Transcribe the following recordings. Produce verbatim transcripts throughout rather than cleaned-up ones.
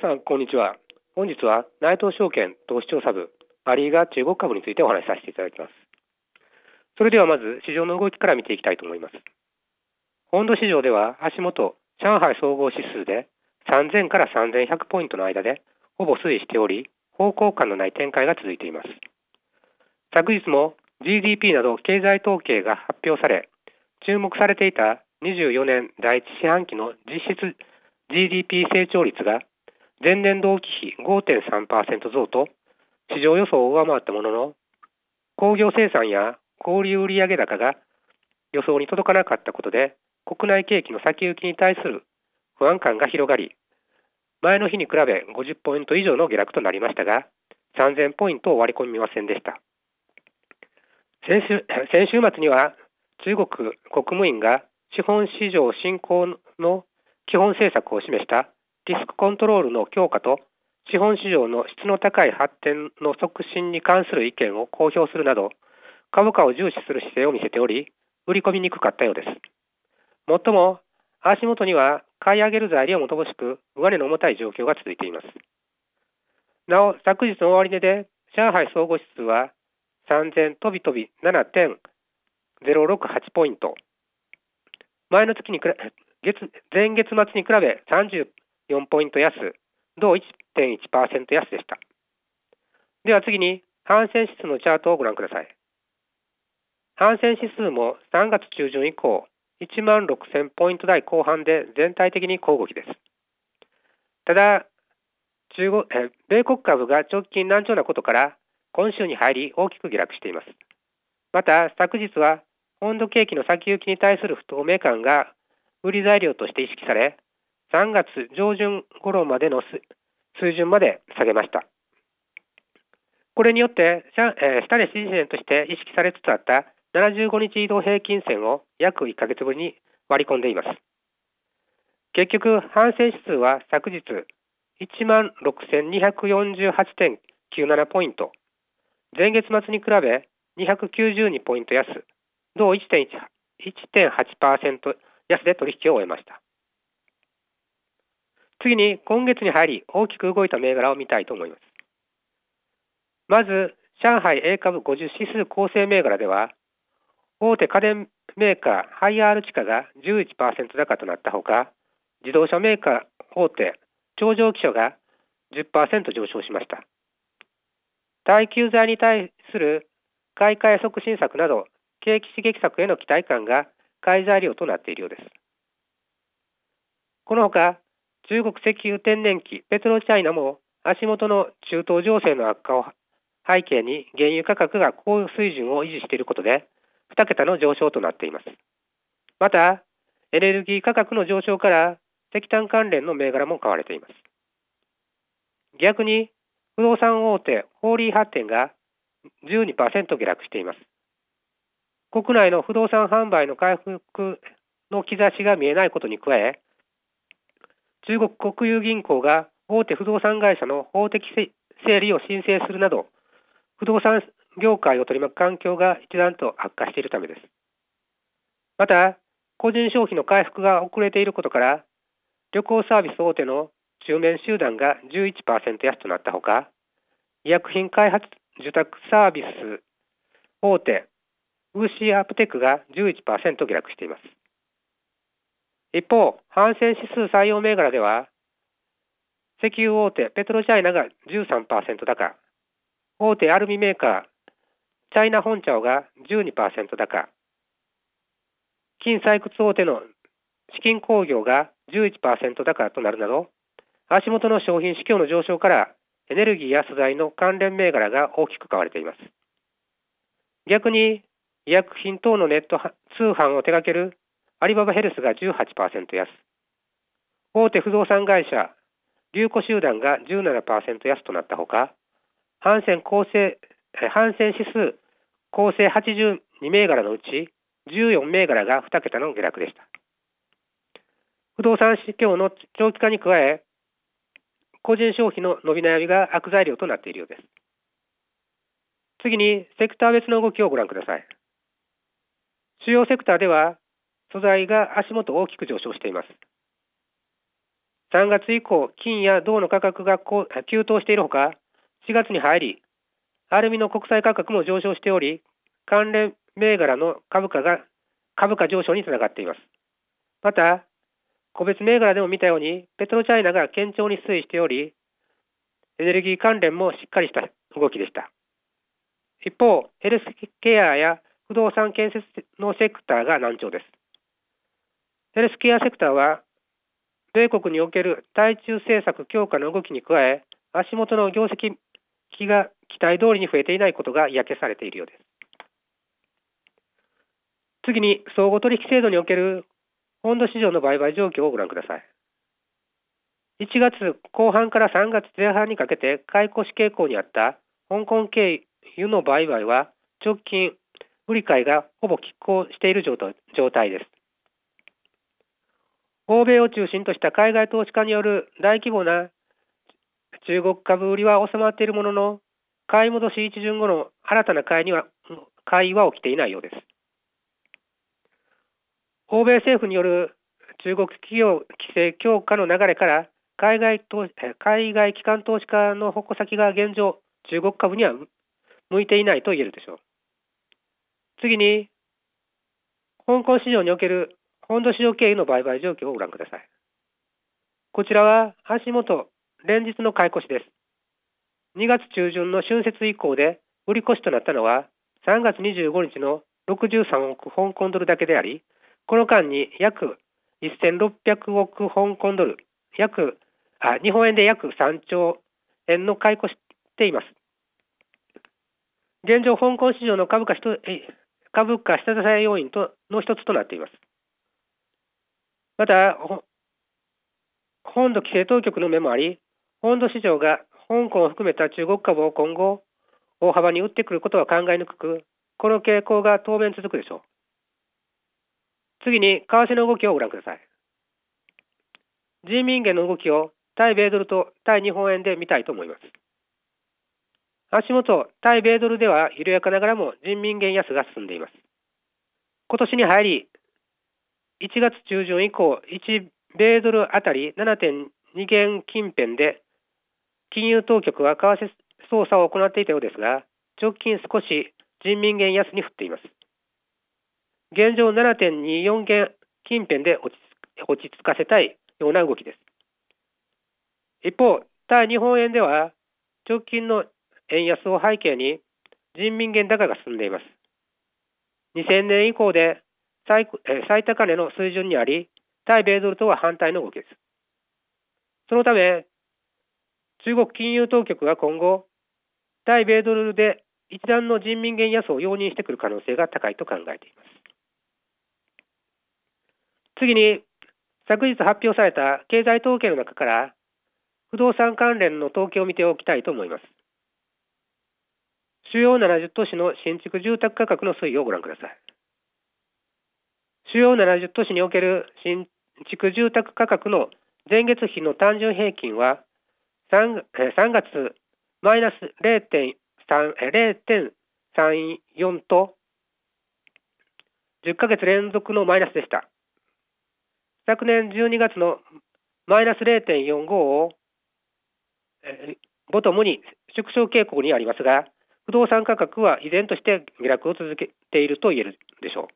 さん、こんにちは。本日は内藤証券投資調査部、アリーが中国株についてお話しさせていただきます。それではまず、市場の動きから見ていきたいと思います。本土市場では足元、上海総合指数でさんぜんからさんぜんひゃくポイントの間でほぼ推移しており、方向感のない展開が続いています。昨日も ジーディーピー など経済統計が発表され、注目されていたにじゅうよねんだいいち四半期の実質 ジーディーピー 成長率が前年同期比 ごてんさんパーセント 増と市場予想を上回ったものの、工業生産や小売売上高が予想に届かなかったことで、国内景気の先行きに対する不安感が広がり、前の日に比べごじゅうポイント以上の下落となりましたが、さんぜんポイントを割り込みませんでした。先週、先週末には中国国務院が資本市場振興の基本政策を示したリスクコントロールの強化と資本市場の質の高い発展の促進に関する意見を公表するなど、株価を重視する姿勢を見せており、売り込みにくかったようです。もっとも足元には買い上げる材料も乏しく、上値の重たい状況が続いています。なお、昨日の終値で上海総合指数はさんぜん飛び飛び ななてんゼロろくはち ポイント、前の月に月前月末に比べさんじゅうよんポイント安、同 いってんいちパーセント 安でした。では次に、ハンセン指数のチャートをご覧ください。ハンセン指数もさんがつ中旬以降、いちまんろくせんポイント台後半で全体的に小動きです。ただ、中国え米国株が直近軟調なことから、今週に入り大きく下落しています。また、昨日は本土景気の先行きに対する不透明感が売り材料として意識され、さんがつ上旬頃までの水準まで下げました。これによって、下値支持線として意識されつつあったななじゅうごにち移動平均線を約いっかげつぶりに割り込んでいます。結局、ハンセン指数は昨日 いちまんろくせんにひゃくよんじゅうはちてんきゅうなな ポイント、前月末に比べにひゃくきゅうじゅうにポイント安、同 いってんはちパーセント 安で取引を終えました。次に、今月に入り大きく動いた銘柄を見たいと思います。まず、上海 A 株ごじゅう指数構成銘柄では、大手家電メーカーハイアール地価が じゅういちパーセント 高となったほか、自動車メーカー大手長城汽車が じゅっパーセント 上昇しました。耐久財に対する買い替え促進策など、景気刺激策への期待感が買い材料となっているようです。このほか、中国石油天然気ペトロチャイナも足元の中東情勢の悪化を背景に原油価格が高水準を維持していることでに桁の上昇となっています。また、エネルギー価格の上昇から石炭関連の銘柄も買われています。逆に、不動産大手ホーリー発展が じゅうにパーセント 下落しています。国内の不動産販売の回復の兆しが見えないことに加え、中国国有銀行が大手不動産会社の法的整理を申請するなど、不動産業界を取り巻く環境が一段と悪化しているためです。また、個人消費の回復が遅れていることから、旅行サービス大手の中面集団が じゅういちパーセント 安となったほか、医薬品開発受託サービス大手ウーシーアップテックが じゅういちパーセント 下落しています。一方、ハンセン指数採用銘柄では、石油大手ペトロチャイナが じゅうさんパーセント 高、大手アルミメーカーチャイナホンチャオが じゅうにパーセント 高、金採掘大手の資金工業が じゅういちパーセント 高となるなど、足元の商品市況の上昇からエネルギーや素材の関連銘柄が大きく買われています。逆に、医薬品等のネット通販を手掛けるアリババヘルスが じゅうはちパーセント 安、大手不動産会社龍湖集団が じゅうななパーセント 安となったほか、ハンセン構成、ハンセン指数構成はちじゅうに銘柄のうちじゅうよん銘柄がに桁の下落でした。不動産市況の長期化に加え、個人消費の伸び悩みが悪材料となっているようです。次に、セクター別の動きをご覧ください。主要セクターでは、素材が足元大きく上昇しています。 さんがつ以降、金や銅の価格が急騰しているほか、しがつに入り、アルミの国際価格も上昇しており、関連銘柄の株価が株価上昇につながっています。また、個別銘柄でも見たように、ペトロチャイナが堅調に推移しており、エネルギー関連もしっかりした動きでした。一方、ヘルスケアや不動産建設のセクターが難聴です。ヘルスケアセクターは、米国における対中政策強化の動きに加え、足元の業績が期待通りに増えていないことが嫌気されているようです。次に、相互取引制度における本土市場の売買状況をご覧ください。いちがつこう半からさんがつぜん半にかけて買い越し傾向にあった香港経由の売買は直近、売り買いがほぼ拮抗している状態です。欧米を中心とした海外投資家による大規模な中国株売りは収まっているものの、買い戻し一巡後の新たな買いには買いは起きていないようです。欧米政府による中国企業規制強化の流れから海外投海外機関投資家の矛先が現状、中国株には向いていないと言えるでしょう。次に、香港市場における本土市場経由の売買状況をご覧ください。こちらは足元、連日の買い越しです。にがつ中旬の春節以降で売り越しとなったのはさんがつにじゅうごにちのろくじゅうさんおく香港ドルだけであり、この間に約せんろっぴゃくおく香港ドル、約あ日本円で約さんちょうえんの買い越しています。現状、香港市場の株価株価下支え要因との一つとなっています。また、本土規制当局の目もあり、本土市場が香港を含めた中国株を今後、大幅に売ってくることは考えにくく、この傾向が当面続くでしょう。次に、為替の動きをご覧ください。人民元の動きを対米ドルと対日本円で見たいと思います。足元、対米ドルでは緩やかながらも人民元安が進んでいます。今年に入り、いちがつ中旬以降、いち米ドルあたり ななてんに 元近辺で金融当局は為替操作を行っていたようですが、直近少し人民元安に振っています。現状 ななてんにじゅうよん 元近辺で落ち落ち着かせたいような動きです。一方、対日本円では直近の円安を背景に人民元高が進んでいます。にせんねん以降で 最, 最高値の水準にあり、対米ドルとは反対の動きです。そのため、中国金融当局が今後、対米ドルで一段の人民元安を容認してくる可能性が高いと考えています。次に、昨日発表された経済統計の中から、不動産関連の統計を見ておきたいと思います。主要ななじゅう都市の新築住宅価格の推移をご覧ください。主要ななじゅう都市における新築住宅価格の前月比の単純平均は 3, 3月マイナス れいてんさんよん とじゅっかげつ連続のマイナスでした。昨年じゅうにがつのマイナス れいてんよんご をボトムに縮小傾向にありますが、不動産価格は依然として下落を続けていると言えるでしょう。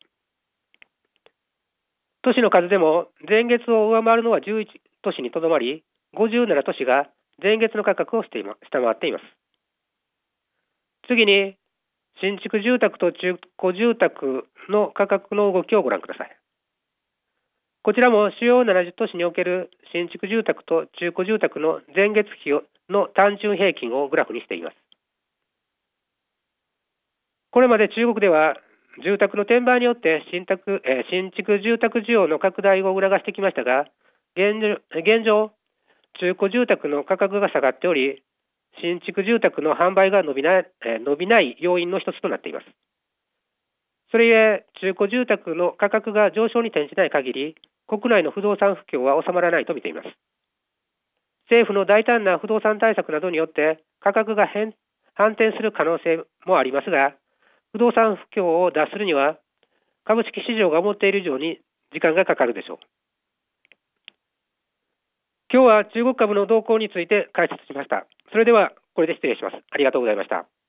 都市の数でも前月を上回るのはじゅういち都市にとどまり、ごじゅうなな都市が前月の価格を下回っています。次に、新築住宅と中古住宅の価格の動きをご覧ください。こちらも主要ななじゅう都市における新築住宅と中古住宅の前月比の単純平均をグラフにしています。これまで中国では住宅の転売によって新宅、えー、新築住宅需要の拡大を促してきましたが、現状、現状中古住宅の価格が下がっており、新築住宅の販売が伸びない、えー、伸びない要因の一つとなっています。それゆえ、中古住宅の価格が上昇に転じない限り、国内の不動産不況は収まらないと見ています。政府の大胆な不動産対策などによって価格が反転する可能性もありますが、不動産不況を脱するには、株式市場が思っている以上に時間がかかるでしょう。 今日は中国株の動向について解説しました。それではこれで失礼します。ありがとうございました。